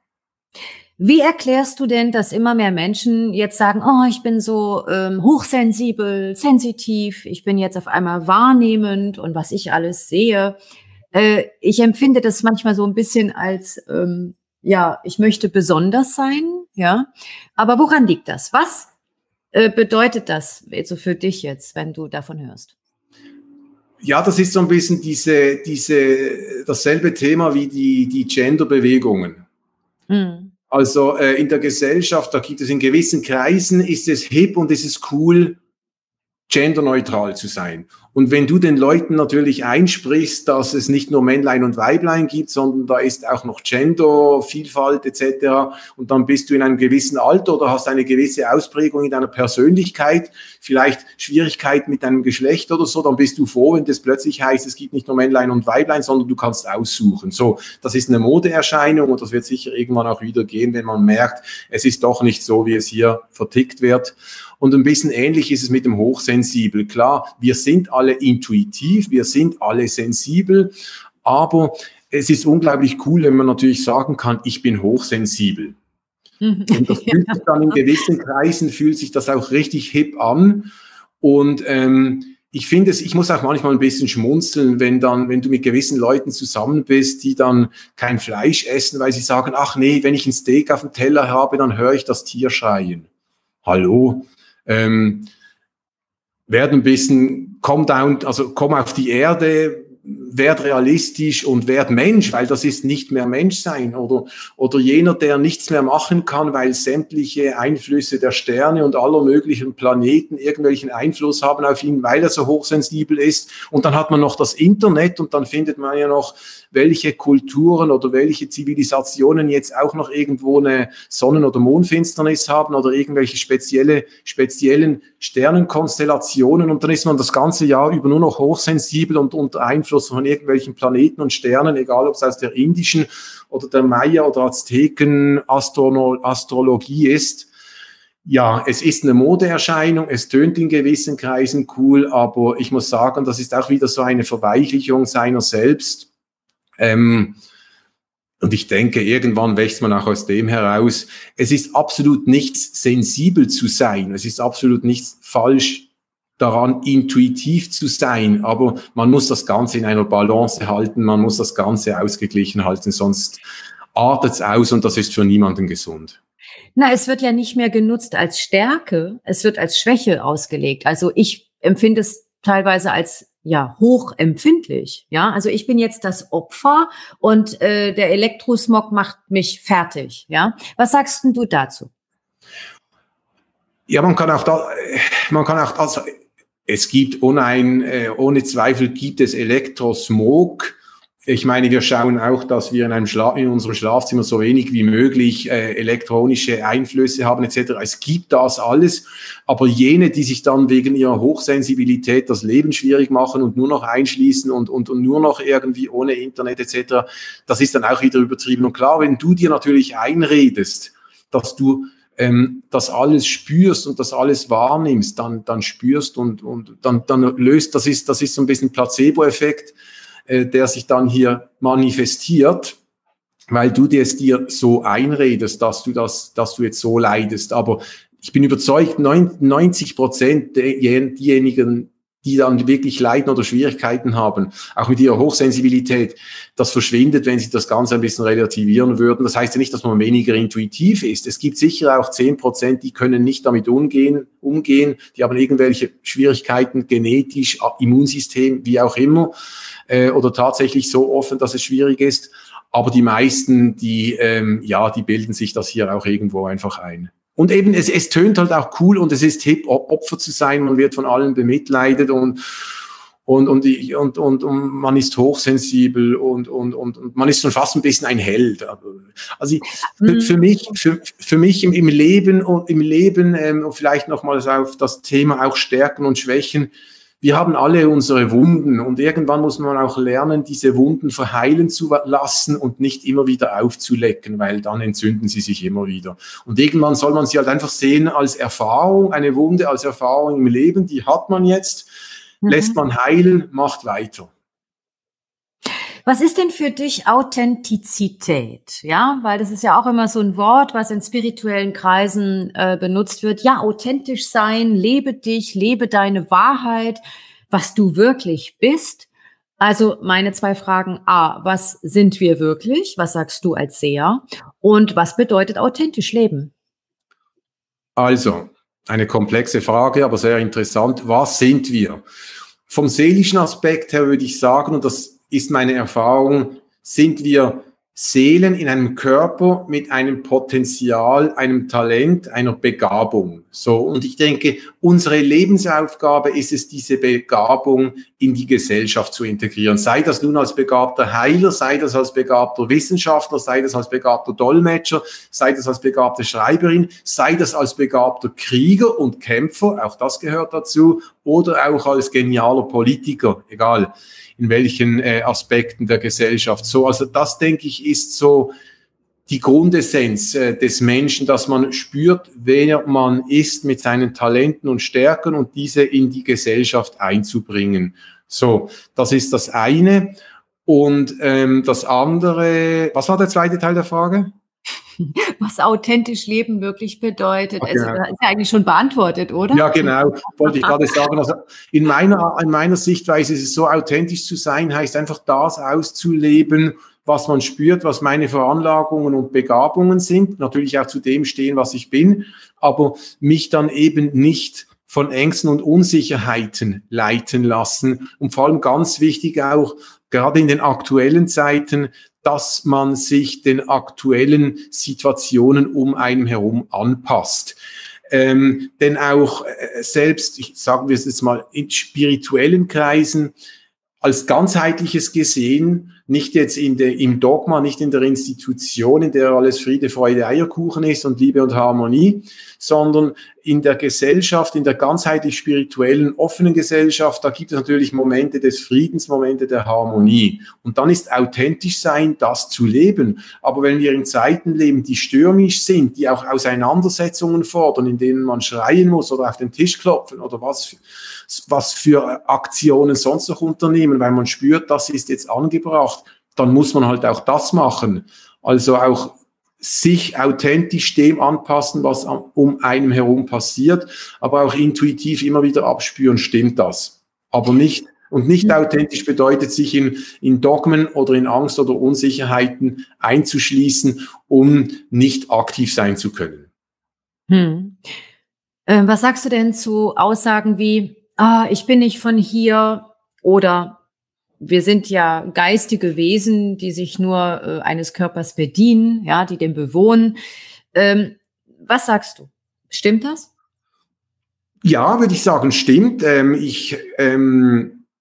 Wie erklärst du denn, dass immer mehr Menschen jetzt sagen, oh, ich bin so ähm, hochsensibel, sensitiv, ich bin jetzt auf einmal wahrnehmend und was ich alles sehe. Äh, ich empfinde das manchmal so ein bisschen als ähm, ja, ich möchte besonders sein, ja. Aber woran liegt das? Was äh, bedeutet das also für dich jetzt, wenn du davon hörst? Ja, das ist so ein bisschen diese, diese, dasselbe Thema wie die, die Gender-Bewegungen. Mhm. Also äh, in der Gesellschaft, da gibt es in gewissen Kreisen, ist es hip und ist es cool, genderneutral zu sein. Und wenn du den Leuten natürlich einsprichst, dass es nicht nur Männlein und Weiblein gibt, sondern da ist auch noch Gender, Vielfalt et cetera, und dann bist du in einem gewissen Alter oder hast eine gewisse Ausprägung in deiner Persönlichkeit, vielleicht Schwierigkeiten mit deinem Geschlecht oder so, dann bist du froh, wenn das plötzlich heißt, es gibt nicht nur Männlein und Weiblein, sondern du kannst aussuchen. So, das ist eine Modeerscheinung und das wird sicher irgendwann auch wieder gehen, wenn man merkt, es ist doch nicht so, wie es hier vertickt wird. Und ein bisschen ähnlich ist es mit dem Hochsensibel. Klar, wir sind alle intuitiv, wir sind alle sensibel, aber es ist unglaublich cool, wenn man natürlich sagen kann, ich bin hochsensibel. Und das fühlt sich dann in gewissen Kreisen, fühlt sich das auch richtig hip an. Und ähm, ich finde es, ich muss auch manchmal ein bisschen schmunzeln, wenn dann, wenn du mit gewissen Leuten zusammen bist, die dann kein Fleisch essen, weil sie sagen, ach nee, wenn ich ein Steak auf dem Teller habe, dann höre ich das Tier schreien. Hallo? Ähm, werd ein bisschen, komm down, also komm auf die Erde, werd realistisch und werd Mensch, weil das ist nicht mehr Menschsein. Oder, oder jener, der nichts mehr machen kann, weil sämtliche Einflüsse der Sterne und aller möglichen Planeten irgendwelchen Einfluss haben auf ihn, weil er so hochsensibel ist. Und dann hat man noch das Internet und dann findet man ja noch, welche Kulturen oder welche Zivilisationen jetzt auch noch irgendwo eine Sonnen- oder Mondfinsternis haben oder irgendwelche spezielle, speziellen Sternenkonstellationen. Und dann ist man das ganze Jahr über nur noch hochsensibel und unter Einfluss von irgendwelchen Planeten und Sternen, egal ob es aus der indischen oder der Maya- oder Azteken-Astrologie ist. Ja, es ist eine Modeerscheinung, es tönt in gewissen Kreisen cool, aber ich muss sagen, das ist auch wieder so eine Verweichlichung seiner selbst. Ähm, und ich denke, irgendwann wächst man auch aus dem heraus. Es ist absolut nichts, sensibel zu sein. Es ist absolut nichts falsch daran, intuitiv zu sein. Aber man muss das Ganze in einer Balance halten. Man muss das Ganze ausgeglichen halten. Sonst artet es aus und das ist für niemanden gesund. Na, es wird ja nicht mehr genutzt als Stärke. Es wird als Schwäche ausgelegt. Also ich empfinde es teilweise als ja, hochempfindlich, ja. Also ich bin jetzt das Opfer und äh, der Elektrosmog macht mich fertig, ja. Was sagst denn du dazu? Ja, man kann auch da, man kann auch, also es gibt unein, äh, ohne Zweifel gibt es Elektrosmog. Ich meine, wir schauen auch, dass wir in, einem Schla in unserem Schlafzimmer so wenig wie möglich äh, elektronische Einflüsse haben et cetera. Es gibt das alles, aber jene, die sich dann wegen ihrer Hochsensibilität das Leben schwierig machen und nur noch einschließen und, und, und nur noch irgendwie ohne Internet et cetera, das ist dann auch wieder übertrieben. Und klar, wenn du dir natürlich einredest, dass du ähm, das alles spürst und das alles wahrnimmst, dann, dann spürst und, und dann, dann löst, das ist, das ist so ein bisschen Placebo-Effekt, der sich dann hier manifestiert, weil du dir es dir so einredest, dass du das, dass du jetzt so leidest. Aber ich bin überzeugt, neunzig Prozent derjenigen, die dann wirklich leiden oder Schwierigkeiten haben, auch mit ihrer Hochsensibilität, das verschwindet, wenn sie das Ganze ein bisschen relativieren würden. Das heißt ja nicht, dass man weniger intuitiv ist. Es gibt sicher auch zehn Prozent, die können nicht damit umgehen, umgehen, die haben irgendwelche Schwierigkeiten, genetisch, Immunsystem, wie auch immer, äh, oder tatsächlich so offen, dass es schwierig ist. Aber die meisten, die, ähm, ja, die bilden sich das hier auch irgendwo einfach ein. Und eben, es, es tönt halt auch cool und es ist hip, Opfer zu sein, man wird von allen bemitleidet und, und, und, und, und, und man ist hochsensibel und, und, und, und man ist schon fast ein bisschen ein Held. Also für, für mich, für, für mich im, im Leben und im Leben, ähm, und vielleicht nochmals auf das Thema auch Stärken und Schwächen. Wir haben alle unsere Wunden und irgendwann muss man auch lernen, diese Wunden verheilen zu lassen und nicht immer wieder aufzulecken, weil dann entzünden sie sich immer wieder. Und irgendwann soll man sie halt einfach sehen als Erfahrung, eine Wunde als Erfahrung im Leben, die hat man jetzt, mhm. lässt man heilen, macht weiter. Was ist denn für dich Authentizität? Ja, weil das ist ja auch immer so ein Wort, was in spirituellen Kreisen äh, benutzt wird. Ja, authentisch sein, lebe dich, lebe deine Wahrheit, was du wirklich bist. Also meine zwei Fragen. A, was sind wir wirklich? Was sagst du als Seher? Und was bedeutet authentisch leben? Also, eine komplexe Frage, aber sehr interessant. Was sind wir? Vom seelischen Aspekt her würde ich sagen, und das ist meine Erfahrung, sind wir Seelen in einem Körper mit einem Potenzial, einem Talent, einer Begabung. So, und ich denke, unsere Lebensaufgabe ist es, diese Begabung in die Gesellschaft zu integrieren. Sei das nun als begabter Heiler, sei das als begabter Wissenschaftler, sei das als begabter Dolmetscher, sei das als begabte Schreiberin, sei das als begabter Krieger und Kämpfer, auch das gehört dazu, oder auch als genialer Politiker, egal in welchen äh, Aspekten der Gesellschaft. So, also das, denke ich, ist so die Grundessenz äh, des Menschen, dass man spürt, wer man ist mit seinen Talenten und Stärken und diese in die Gesellschaft einzubringen. So, das ist das eine. Und ähm, das andere, was war der zweite Teil der Frage? Was authentisch leben wirklich bedeutet. Okay. Also, das ist ja eigentlich schon beantwortet, oder? Ja, genau. Wollte ich gerade sagen. Also in meiner, in meiner Sichtweise ist es so, authentisch zu sein, heißt einfach das auszuleben, was man spürt, was meine Veranlagungen und Begabungen sind. Natürlich auch zu dem stehen, was ich bin, aber mich dann eben nicht von Ängsten und Unsicherheiten leiten lassen. Und vor allem ganz wichtig auch, gerade in den aktuellen Zeiten, dass man sich den aktuellen Situationen um einen herum anpasst. Ähm, denn auch äh, selbst, ich sagen wir es jetzt mal, in spirituellen Kreisen als ganzheitliches gesehen, nicht jetzt in der, im Dogma, nicht in der Institution, in der alles Friede, Freude, Eierkuchen ist und Liebe und Harmonie, sondern in der Gesellschaft, in der ganzheitlich spirituellen, offenen Gesellschaft, da gibt es natürlich Momente des Friedens, Momente der Harmonie. Und dann ist authentisch sein, das zu leben. Aber wenn wir in Zeiten leben, die stürmisch sind, die auch Auseinandersetzungen fordern, in denen man schreien muss oder auf den Tisch klopfen oder was, was für Aktionen sonst noch unternehmen, weil man spürt, das ist jetzt angebracht, dann muss man halt auch das machen. Also auch sich authentisch dem anpassen, was um einem herum passiert, aber auch intuitiv immer wieder abspüren, stimmt das. Aber nicht, und nicht authentisch bedeutet, sich in, in Dogmen oder in Angst oder Unsicherheiten einzuschließen, um nicht aktiv sein zu können. Hm. Äh, was sagst du denn zu Aussagen wie, ah, ich bin nicht von hier, oder wir sind ja geistige Wesen, die sich nur äh, eines Körpers bedienen, ja, die den bewohnen. Ähm, was sagst du? Stimmt das? Ja, würde ich sagen, stimmt. Ähm, ich, ähm,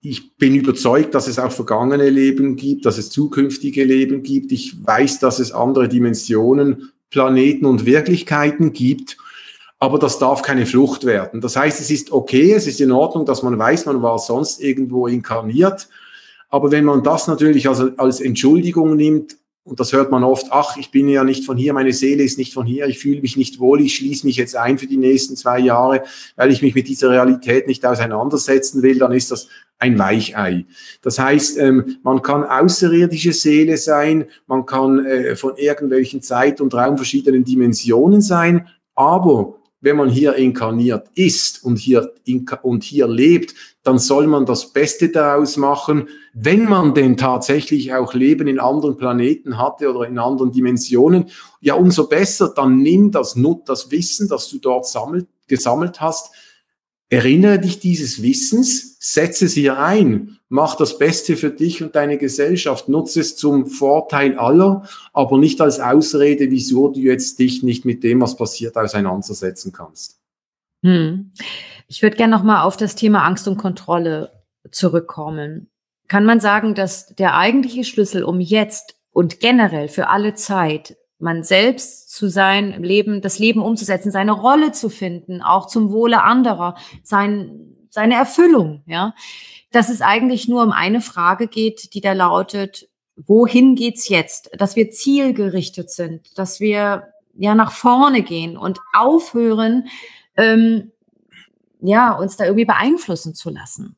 ich bin überzeugt, dass es auch vergangene Leben gibt, dass es zukünftige Leben gibt. Ich weiß, dass es andere Dimensionen, Planeten und Wirklichkeiten gibt. Aber das darf keine Flucht werden. Das heißt, es ist okay, es ist in Ordnung, dass man weiß, man war sonst irgendwo inkarniert. Aber wenn man das natürlich als, als Entschuldigung nimmt, und das hört man oft, ach, ich bin ja nicht von hier, meine Seele ist nicht von hier, ich fühle mich nicht wohl, ich schließe mich jetzt ein für die nächsten zwei Jahre, weil ich mich mit dieser Realität nicht auseinandersetzen will, dann ist das ein Weichei. Das heißt, ähm, man kann außerirdische Seele sein, man kann äh, von irgendwelchen Zeit- und Raumverschiedenen Dimensionen sein, aber wenn man hier inkarniert ist und hier, und hier lebt, dann soll man das Beste daraus machen, wenn man denn tatsächlich auch Leben in anderen Planeten hatte oder in anderen Dimensionen. Ja, umso besser, dann nimm das, nut das Wissen, das du dort sammelt, gesammelt hast, erinnere dich dieses Wissens, setze es hier ein, mach das Beste für dich und deine Gesellschaft, nutze es zum Vorteil aller, aber nicht als Ausrede, wieso du jetzt dich nicht mit dem, was passiert, auseinandersetzen kannst. Hm. Ich würde gerne nochmal auf das Thema Angst und Kontrolle zurückkommen. Kann man sagen, dass der eigentliche Schlüssel, um jetzt und generell für alle Zeit man selbst zu sein, Leben, das Leben umzusetzen, seine Rolle zu finden, auch zum Wohle anderer, sein, seine Erfüllung, ja, dass es eigentlich nur um eine Frage geht, die da lautet, wohin geht's jetzt? Dass wir zielgerichtet sind, dass wir ja nach vorne gehen und aufhören, ähm, ja, uns da irgendwie beeinflussen zu lassen.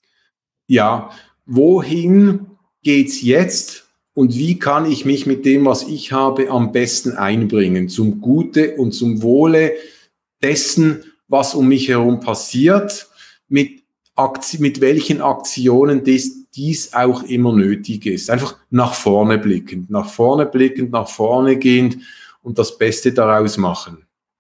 Ja, wohin geht's jetzt? Und wie kann ich mich mit dem, was ich habe, am besten einbringen, zum Gute und zum Wohle dessen, was um mich herum passiert, mit, Akti- mit welchen Aktionen dies, dies auch immer nötig ist. Einfach nach vorne blickend, nach vorne blickend, nach vorne gehend und das Beste daraus machen.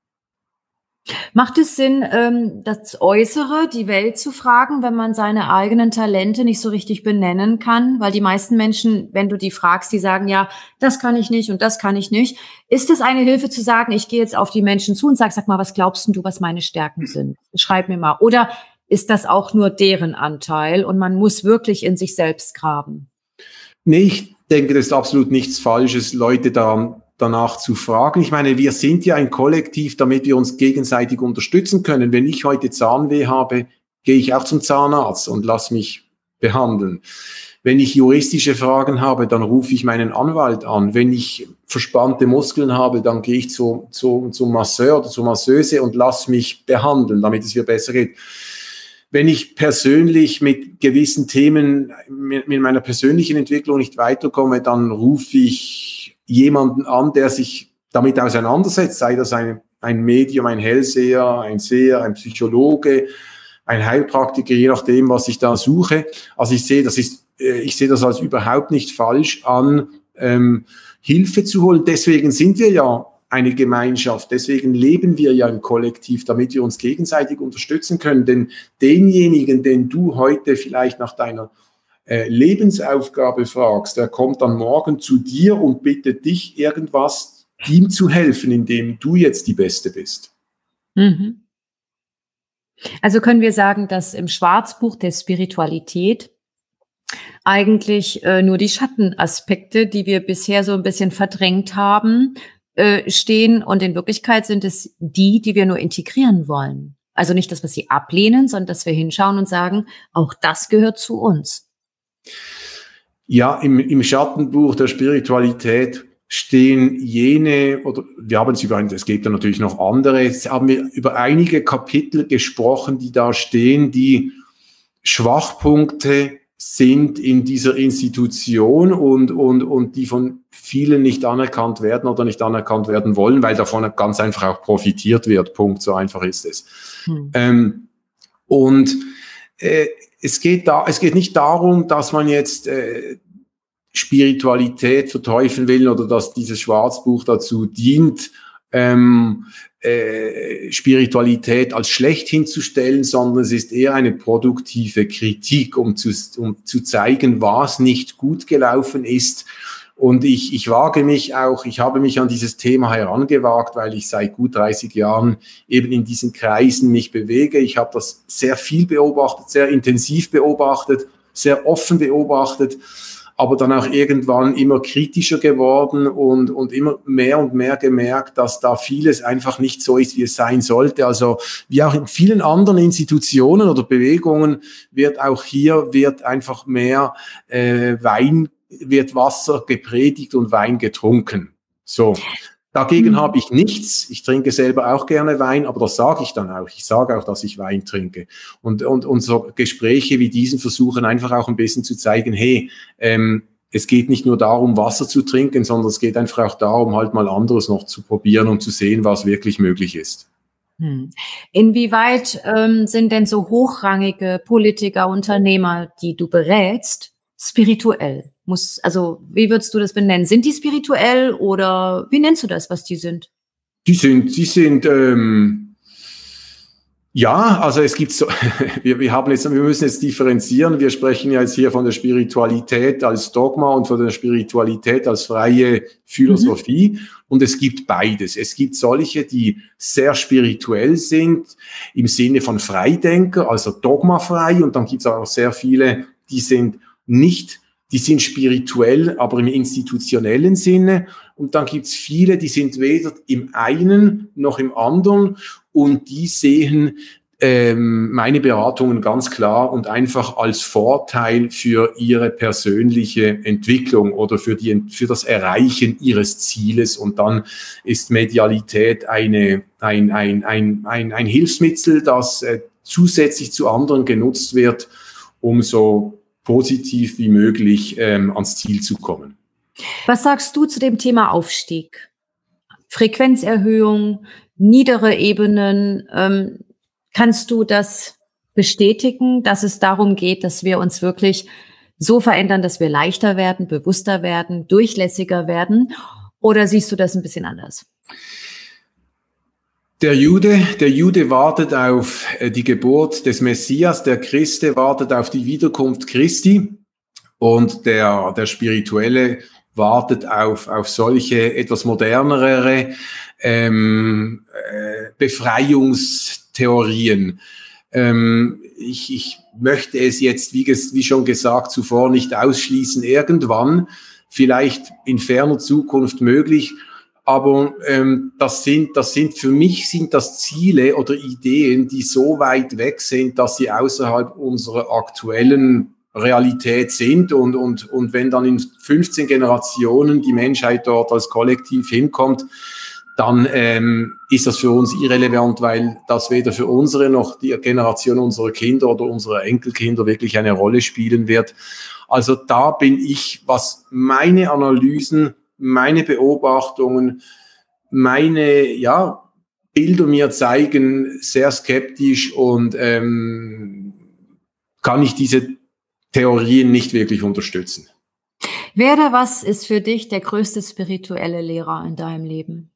Macht es Sinn, ähm, das Äußere, die Welt zu fragen, wenn man seine eigenen Talente nicht so richtig benennen kann? Weil die meisten Menschen, wenn du die fragst, die sagen, ja, das kann ich nicht und das kann ich nicht. Ist es eine Hilfe zu sagen, ich gehe jetzt auf die Menschen zu und sag, sag mal, was glaubst du, was meine Stärken sind? Schreib mir mal. Oder ist das auch nur deren Anteil und man muss wirklich in sich selbst graben? Nee, ich denke, das ist absolut nichts Falsches, Leute daran danach zu fragen. Ich meine, wir sind ja ein Kollektiv, damit wir uns gegenseitig unterstützen können. Wenn ich heute Zahnweh habe, gehe ich auch zum Zahnarzt und lasse mich behandeln. Wenn ich juristische Fragen habe, dann rufe ich meinen Anwalt an. Wenn ich verspannte Muskeln habe, dann gehe ich zu, zu, zum Masseur oder zur Masseuse und lasse mich behandeln, damit es mir besser geht. Wenn ich persönlich mit gewissen Themen, mit, mit meiner persönlichen Entwicklung nicht weiterkomme, dann rufe ich jemanden an, der sich damit auseinandersetzt, sei das ein, ein Medium, ein Hellseher, ein Seher, ein Psychologe, ein Heilpraktiker, je nachdem, was ich da suche. Also ich sehe, das ist, ich sehe das als überhaupt nicht falsch an, ähm, Hilfe zu holen. Deswegen sind wir ja eine Gemeinschaft, deswegen leben wir ja im Kollektiv, damit wir uns gegenseitig unterstützen können. Denn denjenigen, den du heute vielleicht nach deiner Lebensaufgabe fragst, der kommt dann morgen zu dir und bittet dich, irgendwas ihm zu helfen, indem du jetzt die Beste bist. Mhm. Also können wir sagen, dass im Schwarzbuch der Spiritualität eigentlich äh, nur die Schattenaspekte, die wir bisher so ein bisschen verdrängt haben, äh, stehen und in Wirklichkeit sind es die, die wir nur integrieren wollen. Also nicht, dass wir sie ablehnen, sondern dass wir hinschauen und sagen, auch das gehört zu uns. Ja, im, im Schattenbuch der Spiritualität stehen jene, oder wir haben es über, es gibt ja natürlich noch andere, jetzt haben wir über einige Kapitel gesprochen, die da stehen, die Schwachpunkte sind in dieser Institution und, und, und die von vielen nicht anerkannt werden oder nicht anerkannt werden wollen, weil davon ganz einfach auch profitiert wird. Punkt, so einfach ist es. Hm. Ähm, und äh, es geht da, es geht nicht darum, dass man jetzt äh, Spiritualität verteufeln will oder dass dieses Schwarzbuch dazu dient, ähm, äh, Spiritualität als schlecht hinzustellen, sondern es ist eher eine produktive Kritik, um zu, um zu zeigen, was nicht gut gelaufen ist. Und ich, ich wage mich auch, ich habe mich an dieses Thema herangewagt, weil ich seit gut dreißig Jahren eben in diesen Kreisen mich bewege. Ich habe das sehr viel beobachtet, sehr intensiv beobachtet. sehr offen beobachtet, aber dann auch irgendwann immer kritischer geworden und, und immer mehr und mehr gemerkt, dass da vieles einfach nicht so ist, wie es sein sollte. Also wie auch in vielen anderen Institutionen oder Bewegungen wird auch hier wird einfach mehr äh, Wein, wird Wasser gepredigt und Wein getrunken. So. Dagegen mhm. habe ich nichts. Ich trinke selber auch gerne Wein, aber das sage ich dann auch. Ich sage auch, dass ich Wein trinke. Und, und unsere Gespräche wie diesen versuchen einfach auch ein bisschen zu zeigen, hey, ähm, es geht nicht nur darum, Wasser zu trinken, sondern es geht einfach auch darum, halt mal anderes noch zu probieren und zu sehen, was wirklich möglich ist. Hm. Inwieweit ähm, sind denn so hochrangige Politiker, Unternehmer, die du berätst, spirituell? Muss, also, wie würdest du das benennen? Sind die spirituell oder wie nennst du das, was die sind? Die sind, die sind, ähm, ja, also es gibt so, wir, wir haben jetzt, wir müssen jetzt differenzieren. Wir sprechen ja jetzt hier von der Spiritualität als Dogma und von der Spiritualität als freie Philosophie. Mhm. Und es gibt beides. Es gibt solche, die sehr spirituell sind, im Sinne von Freidenker, also dogmafrei. Und dann gibt es auch sehr viele, die sind nicht Die sind spirituell, aber im institutionellen Sinne. Und dann gibt's viele, die sind weder im einen noch im anderen. Und die sehen ähm, meine Beratungen ganz klar und einfach als Vorteil für ihre persönliche Entwicklung oder für, die, für das Erreichen ihres Zieles. Und dann ist Medialität eine, ein, ein, ein, ein, ein Hilfsmittel, das äh, zusätzlich zu anderen genutzt wird, um so positiv wie möglich ähm, ans Ziel zu kommen. Was sagst du zu dem Thema Aufstieg? Frequenzerhöhung, niedere Ebenen. Ähm, kannst du das bestätigen, dass es darum geht, dass wir uns wirklich so verändern, dass wir leichter werden, bewusster werden, durchlässiger werden? Oder siehst du das ein bisschen anders? Der Jude, der Jude wartet auf die Geburt des Messias, der Christe wartet auf die Wiederkunft Christi und der, der Spirituelle wartet auf, auf solche etwas modernere ähm, äh, Befreiungstheorien. Ähm, ich, ich möchte es jetzt, wie, ges, wie schon gesagt, zuvor nicht ausschließen, irgendwann, vielleicht in ferner Zukunft möglich. Aber ähm, das sind, das sind für mich sind das Ziele oder Ideen, die so weit weg sind, dass sie außerhalb unserer aktuellen Realität sind. Und, und, und wenn dann in fünfzehn Generationen die Menschheit dort als Kollektiv hinkommt, dann ähm, ist das für uns irrelevant, weil das weder für unsere noch die Generation unserer Kinder oder unserer Enkelkinder wirklich eine Rolle spielen wird. Also da bin ich, was meine Analysen, meine Beobachtungen, meine ja, Bilder mir zeigen, sehr skeptisch und ähm, kann ich diese Theorien nicht wirklich unterstützen. Wer oder was ist für dich der größte spirituelle Lehrer in deinem Leben?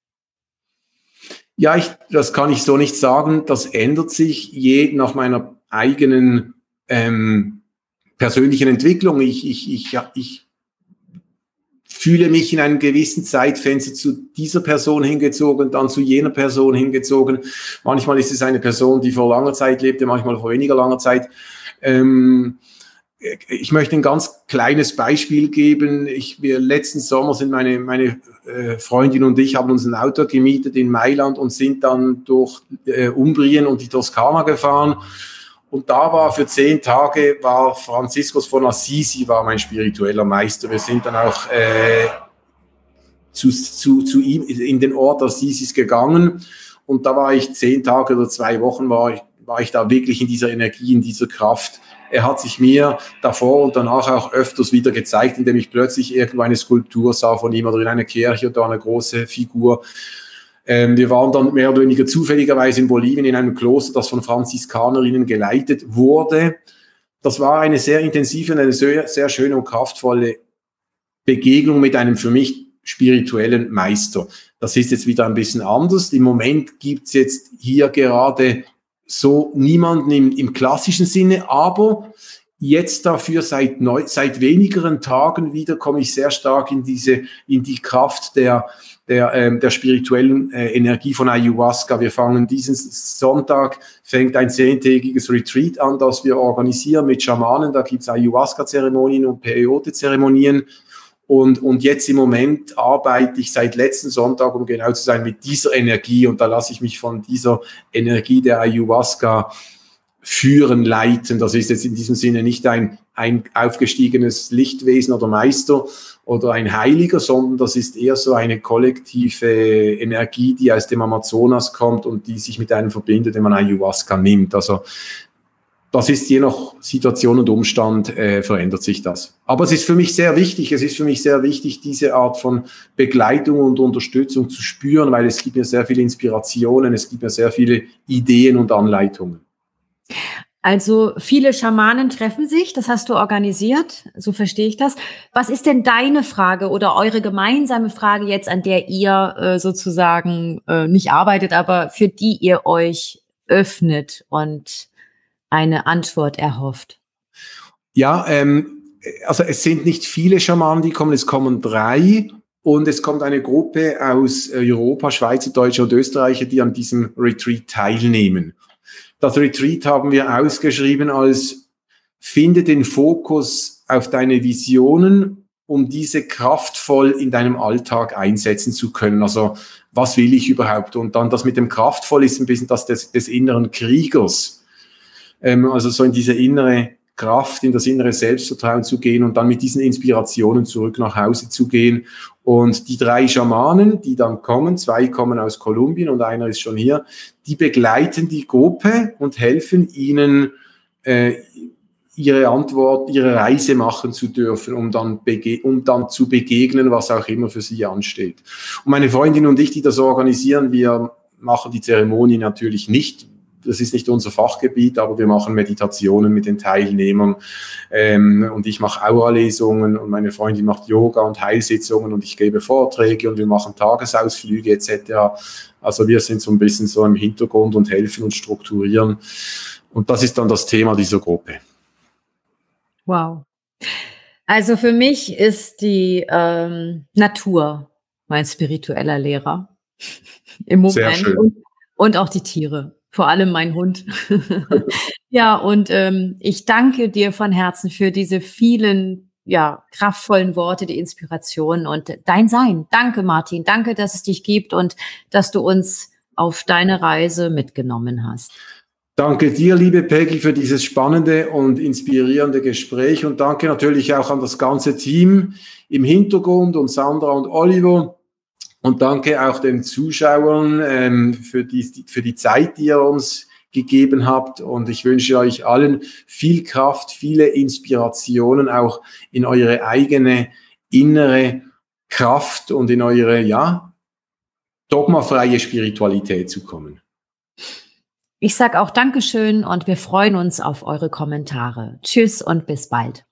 Ja, ich, das kann ich so nicht sagen. Das ändert sich je nach meiner eigenen ähm, persönlichen Entwicklung. Ich, ich, ich, ja, ich fühle mich in einem gewissen Zeitfenster zu dieser Person hingezogen, dann zu jener Person hingezogen. Manchmal ist es eine Person, die vor langer Zeit lebte, manchmal vor weniger langer Zeit. Ähm, ich möchte ein ganz kleines Beispiel geben. Ich, wir letzten Sommer sind meine, meine äh, Freundin und ich haben uns ein Auto gemietet in Mailand und sind dann durch äh, Umbrien und die Toskana gefahren. Und da war für zehn Tage, war Franziskus von Assisi, war mein spiritueller Meister. Wir sind dann auch äh, zu, zu, zu ihm in den Ort Assisis gegangen. Und da war ich zehn Tage oder zwei Wochen, war ich, war ich da wirklich in dieser Energie, in dieser Kraft. Er hat sich mir davor und danach auch öfters wieder gezeigt, indem ich plötzlich irgendwo eine Skulptur sah von ihm oder in einer Kirche oder eine große Figur. Ähm, wir waren dann mehr oder weniger zufälligerweise in Bolivien in einem Kloster, das von Franziskanerinnen geleitet wurde. Das war eine sehr intensive und eine sehr, sehr schöne und kraftvolle Begegnung mit einem für mich spirituellen Meister. Das ist jetzt wieder ein bisschen anders. Im Moment gibt's jetzt hier gerade so niemanden im, im klassischen Sinne, aber jetzt dafür seit neu, seit wenigeren Tagen wieder komme ich sehr stark in diese, in die Kraft der, der, ähm, der spirituellen äh, Energie von Ayahuasca. Wir fangen diesen Sonntag, fängt ein zehntägiges Retreat an, das wir organisieren mit Schamanen. Da gibt's Ayahuasca-Zeremonien und Peyote-Zeremonien. Und, und jetzt im Moment arbeite ich seit letzten Sonntag, um genau zu sein, mit dieser Energie. Und da lasse ich mich von dieser Energie der Ayahuasca führen, leiten. Das ist jetzt in diesem Sinne nicht ein, ein aufgestiegenes Lichtwesen oder Meister oder ein Heiliger, sondern das ist eher so eine kollektive Energie, die aus dem Amazonas kommt und die sich mit einem verbindet, wenn man Ayahuasca nimmt. Also das ist je nach Situation und Umstand, äh, verändert sich das. Aber es ist für mich sehr wichtig, es ist für mich sehr wichtig, diese Art von Begleitung und Unterstützung zu spüren, weil es gibt mir sehr viele Inspirationen, es gibt mir sehr viele Ideen und Anleitungen. Also viele Schamanen treffen sich, das hast du organisiert, so verstehe ich das. Was ist denn deine Frage oder eure gemeinsame Frage jetzt, an der ihr äh, sozusagen äh, nicht arbeitet, aber für die ihr euch öffnet und eine Antwort erhofft? Ja, ähm, also es sind nicht viele Schamanen, die kommen, es kommen drei und es kommt eine Gruppe aus Europa, Schweizer, Deutsche und Österreicher, die an diesem Retreat teilnehmen. Das Retreat haben wir ausgeschrieben als finde den Fokus auf deine Visionen, um diese kraftvoll in deinem Alltag einsetzen zu können. Also was will ich überhaupt? Und dann das mit dem kraftvoll ist ein bisschen das des, des inneren Kriegers. Ähm, also so in diese innere Kraft, in das innere Selbstvertrauen zu gehen und dann mit diesen Inspirationen zurück nach Hause zu gehen. Und die drei Schamanen, die dann kommen, zwei kommen aus Kolumbien und einer ist schon hier, die begleiten die Gruppe und helfen ihnen, äh, ihre Antwort, ihre Reise machen zu dürfen, um dann, bege- um dann zu begegnen, was auch immer für sie ansteht. Und meine Freundin und ich, die das organisieren, wir machen die Zeremonie natürlich nicht. Das ist nicht unser Fachgebiet, aber wir machen Meditationen mit den Teilnehmern ähm, und ich mache Aura-Lesungen und meine Freundin macht Yoga und Heilsitzungen und ich gebe Vorträge und wir machen Tagesausflüge et cetera. Also wir sind so ein bisschen so im Hintergrund und helfen und strukturieren und das ist dann das Thema dieser Gruppe. Wow. Also für mich ist die ähm, Natur mein spiritueller Lehrer im Moment. Sehr schön. Und, und auch die Tiere. Vor allem mein Hund. Ja, und ähm, ich danke dir von Herzen für diese vielen, ja, kraftvollen Worte, die Inspiration und dein Sein. Danke, Martin. Danke, dass es dich gibt und dass du uns auf deine Reise mitgenommen hast. Danke dir, liebe Peggy, für dieses spannende und inspirierende Gespräch und danke natürlich auch an das ganze Team im Hintergrund und Sandra und Oliver. Und danke auch den Zuschauern ähm, für, die, für die Zeit, die ihr uns gegeben habt. Und ich wünsche euch allen viel Kraft, viele Inspirationen auch in eure eigene innere Kraft und in eure, ja, dogmafreie Spiritualität zu kommen. Ich sage auch Dankeschön und wir freuen uns auf eure Kommentare. Tschüss und bis bald.